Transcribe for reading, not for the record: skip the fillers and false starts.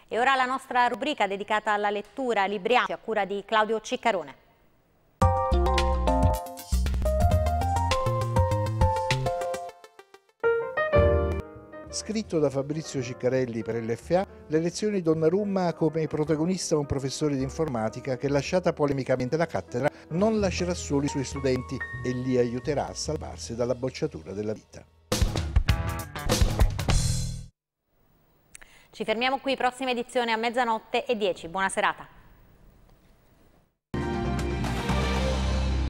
E ora la nostra rubrica dedicata alla lettura, Libriamo, a cura di Claudio Ciccarone. Scritto da Fabrizio Ciccarelli per l'FA, le lezioni Donnarumma ha come protagonista un professore di informatica che, lasciata polemicamente la cattedra, non lascerà soli i suoi studenti e li aiuterà a salvarsi dalla bocciatura della vita. Ci fermiamo qui, prossima edizione a 00:10. Buona serata.